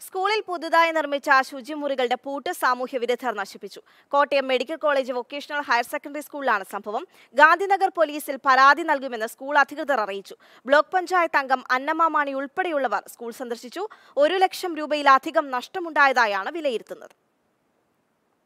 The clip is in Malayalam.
സ്കൂളിൽ പുതുതായി നിർമ്മിച്ച ശുചിമുറികളുടെ പൂട്ട് സാമൂഹ്യ വിരുദ്ധർ നശിപ്പിച്ചു. Kottayam medical college vocational higher secondary സ്കൂളിലാണ് സംഭവം. ഗാന്ധിനഗർ പോലീസിൽ പരാതി നൽകുമെന്ന് സ്കൂൾ അധികൃതർ അറിയിച്ചു. ബ്ലോക്ക് പഞ്ചായത്ത് അംഗം അന്നമ്മ മാണി ഉൾപ്പെടെയുള്ളവർ സ്കൂൾ സന്ദർശിച്ചു. 1 ലക്ഷം രൂപയിലധികം നഷ്ടമുണ്ടായതായാണ് വിലയിരുത്തുന്നത്.